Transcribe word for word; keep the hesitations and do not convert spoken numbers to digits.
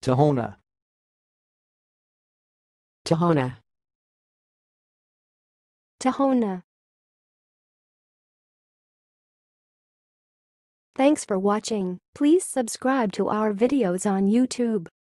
tahona, tahona, tahona. Thanks for watching. Please subscribe to our videos on YouTube.